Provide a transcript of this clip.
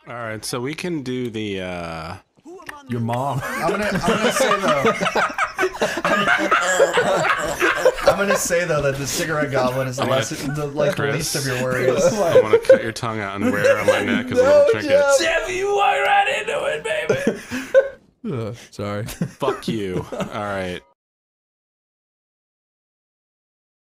All right, so we can do the Your mom. I'm gonna say though. I'm gonna say though that the cigarette goblin is the least of your worries. I want to cut your tongue out and wear it on my neck as a little trinket. Jeff, you walked right into it, baby. Sorry. Fuck you. All right.